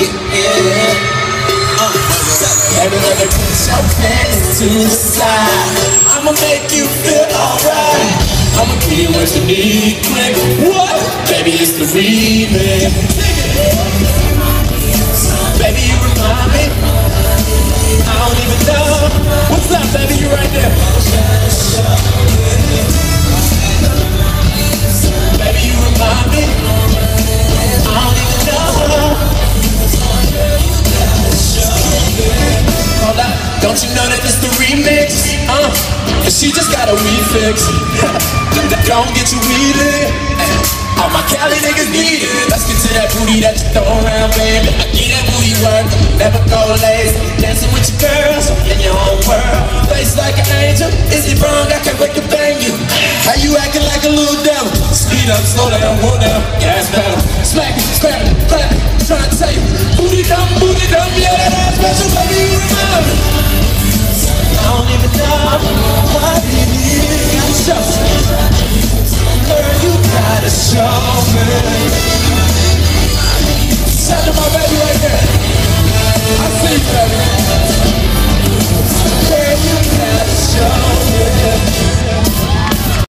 Yeah. Baby, let me put your hands to the side. I'ma make you feel alright. I'ma give you what you need quick. What? Baby, it's the remix. Baby, you remind me. I don't even know. What's up, baby? You right there. Baby, you remind me. I don't even know. Hold up, don't you know that it's the remix? And she just got a refix. Don't get you weeded. All my Cali niggas need it. Let's get to that booty that you throw around, baby. I get that booty work, never go lazy. Dancing with your girls in your own world. Face like an angel, is it wrong? I can't wait to bang you. How you acting like a little devil? Speed up, slow down, go down, gas pedal. Smack it, scrap it, clap it. Trying to tell you, booty dumb, yeah, that ass special, baby, you remember. I don't even know what it is. Show me. Girl, you gotta show me. Shout to my baby right